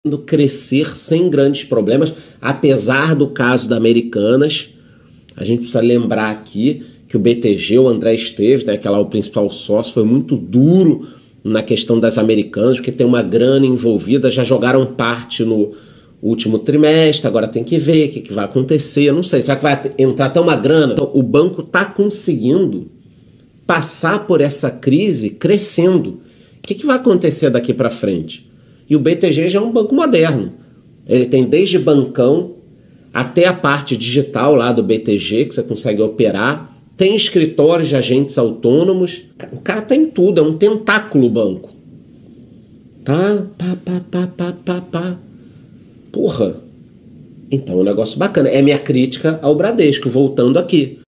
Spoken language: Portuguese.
crescer sem grandes problemas, apesar do caso da Americanas. A gente precisa lembrar aqui que o BTG, o André Esteves, né, que é lá o principal sócio, foi muito duro na questão das Americanas, porque tem uma grana envolvida, já jogaram parte no último trimestre, agora tem que ver o que vai acontecer, não sei, será que vai entrar até uma grana? Então, o banco está conseguindo passar por essa crise crescendo. O que vai acontecer daqui para frente? E o BTG já é um banco moderno. Ele tem desde bancão até a parte digital lá do BTG, que você consegue operar. Tem escritórios de agentes autônomos. O cara tem tudo, é um tentáculo banco. Tá? Pá. Porra. Então é um negócio bacana. É minha crítica ao Bradesco, voltando aqui.